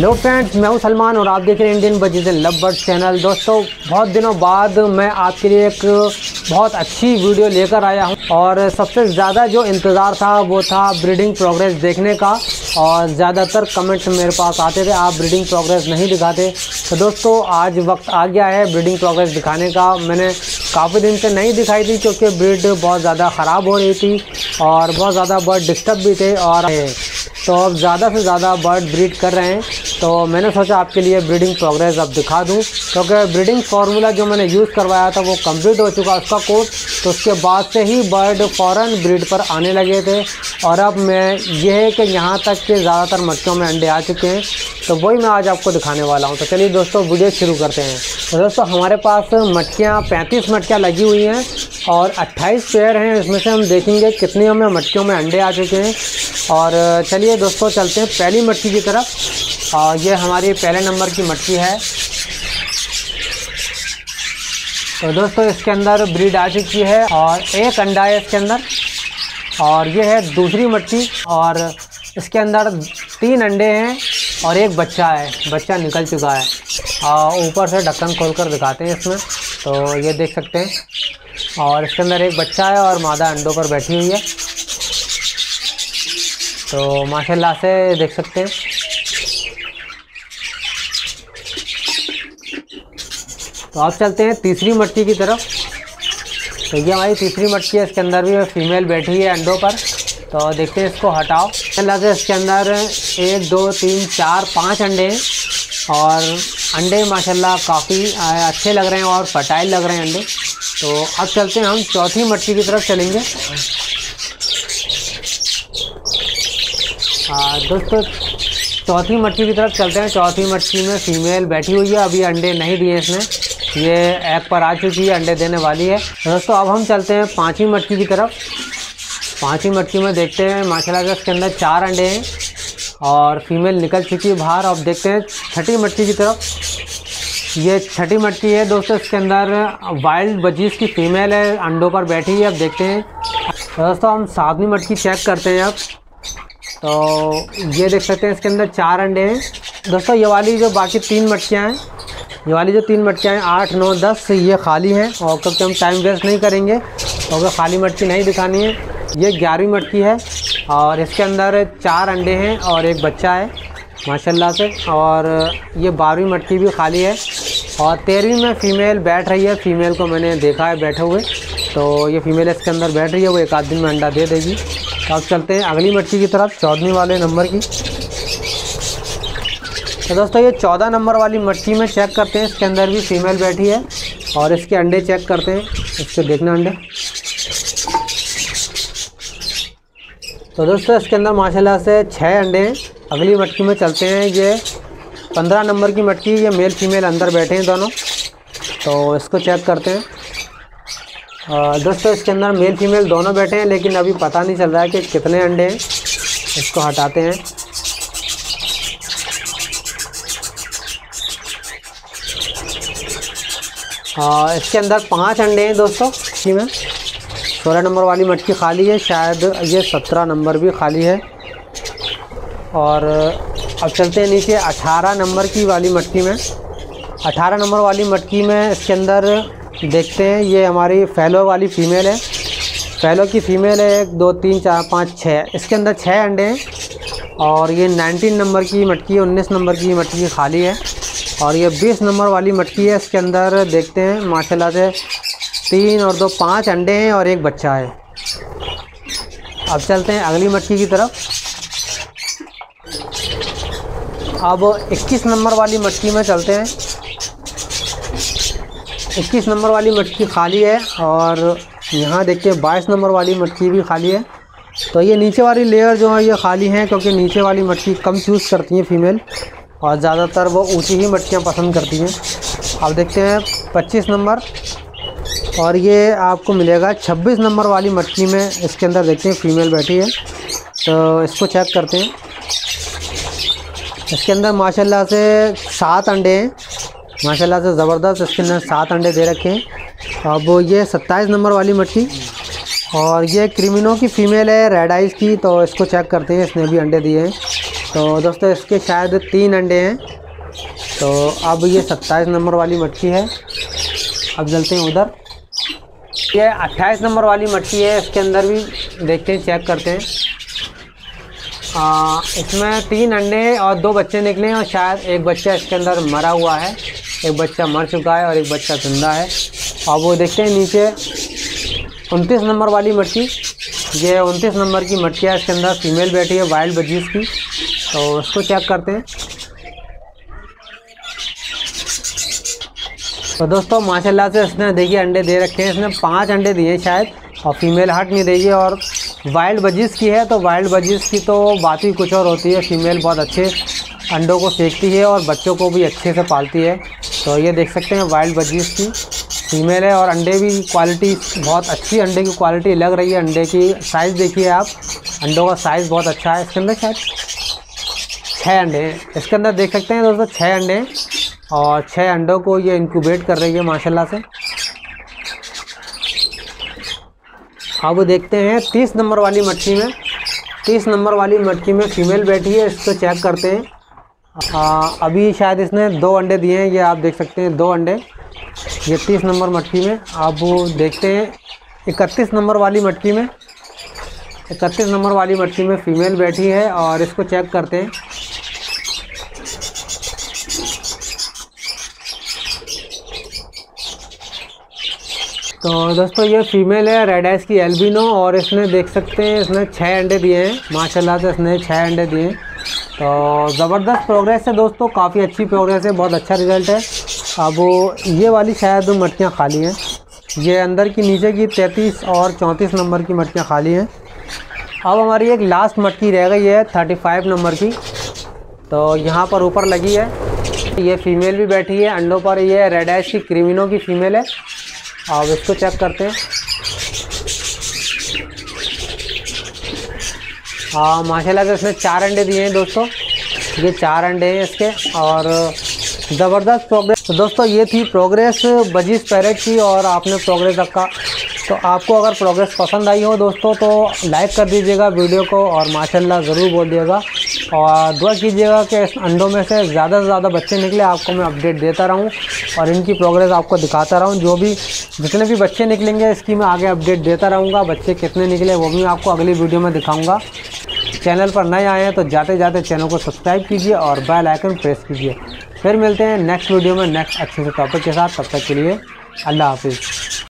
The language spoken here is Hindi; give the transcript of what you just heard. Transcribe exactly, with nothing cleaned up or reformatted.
हेलो फ्रेंड्स, मैं हूं सलमान और आप देख रहे हैं Indian birds and love birds channel. दोस्तों, बहुत दिनों बाद मैं आपके लिए एक बहुत अच्छी वीडियो लेकर आया हूं और सबसे ज़्यादा जो इंतज़ार था वो था ब्रीडिंग प्रोग्रेस देखने का। और ज़्यादातर कमेंट्स मेरे पास आते थे आप ब्रीडिंग प्रोग्रेस नहीं दिखाते। तो दोस्तों, आज वक्त आ गया है ब्रीडिंग प्रोग्रेस दिखाने का। मैंने काफ़ी दिन से नहीं दिखाई थी क्योंकि ब्रीड बहुत ज़्यादा ख़राब हो रही थी और बहुत ज़्यादा बर्ड डिस्टर्ब भी थे। और तो अब ज़्यादा से ज़्यादा बर्ड ब्रीड कर रहे हैं, तो मैंने सोचा आपके लिए ब्रीडिंग प्रोग्रेस अब दिखा दूं, क्योंकि ब्रीडिंग फार्मूला जो मैंने यूज़ करवाया था वो कंप्लीट हो चुका उसका कोर्स। तो उसके बाद से ही बर्ड फ़ौरन ब्रीड पर आने लगे थे। और अब मैं ये है कि यहाँ तक के ज़्यादातर मटकियों में अंडे आ चुके हैं, तो वही मैं आज आपको दिखाने वाला हूँ। तो चलिए दोस्तों, वीडियो शुरू करते हैं। तो दोस्तों, हमारे पास मटकियाँ पैंतीस मटकियाँ लगी हुई हैं और अट्ठाईस पेयर हैं। इसमें से हम देखेंगे कितनी हमें मटकियों में अंडे आ चुके हैं। और चलिए दोस्तों, चलते हैं पहली मटकी की तरफ। और ये हमारी पहले नंबर की मटकी है। तो दोस्तों, इसके अंदर ब्रीड आ चुकी है और एक अंडा है इसके अंदर। और ये है दूसरी मटकी और इसके अंदर तीन अंडे हैं और एक बच्चा है, बच्चा निकल चुका है। और ऊपर से ढक्कन खोलकर दिखाते हैं इसमें, तो ये देख सकते हैं। और इसके अंदर एक बच्चा है और मादा अंडों पर बैठी हुई है। तो माशाल्लाह से देख सकते हैं। तो आप चलते हैं तीसरी मटकी की तरफ। तो ये हमारी तीसरी मटकी है, इसके अंदर भी फीमेल बैठी है अंडों पर। तो देखते हैं, इसको हटाओ। माशाल्लाह से इसके अंदर एक दो तीन चार पाँच अंडे हैं और अंडे माशाल्लाह काफ़ी अच्छे लग रहे हैं और फर्टाइल लग रहे हैं अंडे। तो अब चलते हैं हम चौथी मटकी की तरफ चलेंगे। हाँ दोस्तों, चौथी मटकी की तरफ चलते हैं। चौथी मटकी में फ़ीमेल बैठी हुई है, अभी अंडे नहीं दिए इसने, ये एग पर आ चुकी है, अंडे देने वाली है। दोस्तों, अब हम चलते हैं पांचवी मटकी की तरफ। पांचवी मटकी में देखते हैं माशाल्लाह से इसके अंदर चार अंडे हैं और फीमेल निकल चुकी है बाहर। अब देखते हैं छठी मटकी की तरफ। ये छठी मटकी है दोस्तों, इसके अंदर वाइल्ड बजीज की फ़ीमेल है, अंडों पर बैठी है। अब देखते हैं दोस्तों, हम सातवीं मटकी चेक करते हैं अब। तो ये देख सकते हैं, इसके अंदर चार अंडे हैं दोस्तों। ये वाली जो बाकी तीन मटकियाँ हैं, ये वाली जो तीन मटकियाँ हैं आठ नौ दस, ये खाली हैं। और क्योंकि हम टाइम वेस्ट नहीं करेंगे क्योंकि खाली मटकी नहीं दिखानी है। ये ग्यारहवीं मटकी है और इसके अंदर चार अंडे हैं और एक बच्चा है माशाल्लाह से। और ये बारहवीं मटकी भी खाली है और तेरहवीं में फ़ीमेल बैठ रही है। फ़ीमेल को मैंने देखा है बैठे हुए, तो ये फ़ीमेल इसके अंदर बैठ रही है, वो एक आध दिन में अंडा दे देगी। तो अब चलते हैं अगली मटकी की तरफ, चौदहवीं वाले नंबर की। तो दोस्तों, ये चौदह नंबर वाली मटकी में चेक करते हैं, इसके अंदर भी फ़ीमेल बैठी है और इसके अंडे चेक करते हैं। इसके देखना अंडे। तो दोस्तों, इसके अंदर माशाल्लाह से छः अंडे हैं। अगली मटकी में चलते हैं। ये पंद्रह नंबर की मटकी, ये मेल फीमेल अंदर बैठे हैं दोनों, तो इसको चेक करते हैं। और दोस्तों, इसके अंदर मेल फीमेल दोनों बैठे हैं, लेकिन अभी पता नहीं चल रहा है कि कितने अंडे हैं। इसको हटाते हैं। और इसके अंदर पांच अंडे हैं दोस्तों मटकी में। सोलह नंबर वाली मटकी खाली है, शायद ये सत्रह नंबर भी खाली है। और अब चलते हैं नीचे अठारह नंबर की वाली मटकी में। अठारह नंबर वाली मटकी में इसके अंदर देखते हैं, ये हमारी फैलो वाली फ़ीमेल है। फैलो की फ़ीमेल है, एक दो तीन चार पाँच छः, इसके अंदर छः अंडे हैं। और ये नाइनटीन नंबर की मटकी, उन्नीस नंबर की मटकी खाली है। और ये बीस नंबर वाली मटकी है, इसके अंदर देखते हैं माशाल्लाह से तीन और दो पाँच अंडे हैं और एक बच्चा है। अब चलते हैं अगली मटकी की तरफ। अब इक्कीस नंबर वाली मटकी में चलते हैं। इक्कीस नंबर वाली मटकी खाली है और यहाँ देखते हैं बाईस नंबर वाली मटकी भी खाली है। तो ये नीचे वाली लेयर जो है ये खाली हैं, क्योंकि नीचे वाली मटकी कम चूज़ करती हैं फ़ीमेल और ज़्यादातर वो ऊंची ही मटकियाँ पसंद करती हैं। अब देखते हैं पच्चीस नंबर और ये आपको मिलेगा छब्बीस नंबर वाली मटकी में। इसके अंदर देखते हैं फ़ीमेल बैठी है, तो इसको चेक करते हैं। इसके अंदर माशाल्लाह से सात अंडे हैं, माशाल्लाह से ज़बरदस्त इसके अंदर सात अंडे दे रखे हैं। अब ये सत्ताईस नंबर वाली मटकी और ये क्रिमिनो की फ़ीमेल है, रेड आइज़ की, तो इसको चेक करते हैं। इसने भी अंडे दिए हैं तो दोस्तों इसके शायद तीन अंडे हैं। तो अब ये सत्ताईस नंबर वाली मटकी है। अब चलते हैं उधर। ये अट्ठाईस नंबर वाली मटकी है। इसके अंदर भी देखते हैं, चेक करते हैं। आ, इसमें तीन अंडे और दो बच्चे निकले हैं और शायद एक बच्चा इसके अंदर मरा हुआ है, एक बच्चा मर चुका है और एक बच्चा जिंदा है। और वो देखते हैं नीचे उनतीस नंबर वाली मटकी। ये उनतीस नंबर की मटकी है, इसके अंदर फीमेल बैठी है वाइल्ड बजीज की। तो उसको चेक करते हैं। तो दोस्तों माशाल्लाह से इसने देखिए अंडे दे रखे हैं। इसने पांच अंडे दिए शायद, और फीमेल हट नहीं रही है। और वाइल्ड बजीज की है, तो वाइल्ड बजीज की तो बात ही कुछ और होती है। फीमेल बहुत अच्छे अंडों को सेकती है और बच्चों को भी अच्छे से पालती है। तो ये देख सकते हैं वाइल्ड बजीज की फीमेल है। और अंडे भी क्वालिटी बहुत अच्छी, अंडे की क्वालिटी लग रही है। अंडे की साइज़ देखिए आप, अंडों का साइज़ बहुत अच्छा है। इसके अंदर शायद छः अंडे हैं। इसके अंदर देख सकते हैं दोस्तों छः अंडे हैं और छः अंडों को ये इंक्यूबेट कर रही है माशाल्लाह से। अब देखते हैं तीस नंबर वाली मटकी में। तीस नंबर वाली मटकी में फीमेल बैठी है, इसको चेक करते हैं। आ, अभी शायद इसने दो अंडे दिए हैं, ये आप देख सकते हैं दो अंडे ये तीस नंबर मटकी में। अब देखते हैं इकतीस नंबर वाली मटकी में। इकतीस नंबर वाली मटकी में फीमेल बैठी है और इसको चेक करते हैं। तो दोस्तों ये फीमेल है रेड आइज की एल्बिनो, और इसने देख सकते हैं इसने छः अंडे दिए हैं माशाल्लाह से। इसने छः अंडे दिए हैं। तो ज़बरदस्त प्रोग्रेस है दोस्तों, काफ़ी अच्छी प्रोग्रेस है, बहुत अच्छा रिज़ल्ट है। अब ये वाली शायद मटकियाँ खाली हैं। ये अंदर की नीचे की तैंतीस और चौंतीस नंबर की मटकियाँ खाली हैं। अब हमारी एक लास्ट मटकी रह गई है पैंतीस नंबर की। तो यहाँ पर ऊपर लगी है, ये फीमेल भी बैठी है अंडों पर। ये रेड आइज की क्रिमिनो की फ़ीमेल है। अब इसको चेक करते हैं। हाँ माशाल्लाह से इसने चार अंडे दिए हैं दोस्तों। ये चार अंडे हैं इसके और ज़बरदस्त प्रोग्रेस। तो दोस्तों ये थी प्रोग्रेस बजीज पैरेट की, और आपने प्रोग्रेस रखा। तो आपको अगर प्रोग्रेस पसंद आई हो दोस्तों तो लाइक कर दीजिएगा वीडियो को, और माशाल्लाह ज़रूर बोल दिएगा। और दुआ कीजिएगा कि इस अंडों में से ज़्यादा से ज़्यादा बच्चे निकले, आपको मैं अपडेट देता रहूं और इनकी प्रोग्रेस आपको दिखाता रहूं। जो भी जितने भी बच्चे निकलेंगे इसकी मैं आगे अपडेट देता रहूँगा। बच्चे कितने निकले वो भी मैं आपको अगली वीडियो में दिखाऊँगा। चैनल पर नए आए हैं तो जाते जाते चैनल को सब्सक्राइब कीजिए और बेल आइकन प्रेस कीजिए। फिर मिलते हैं नेक्स्ट वीडियो में नेक्स्ट अच्छे से टॉपिक के साथ। तब तक के लिए अल्लाह हाफिज़।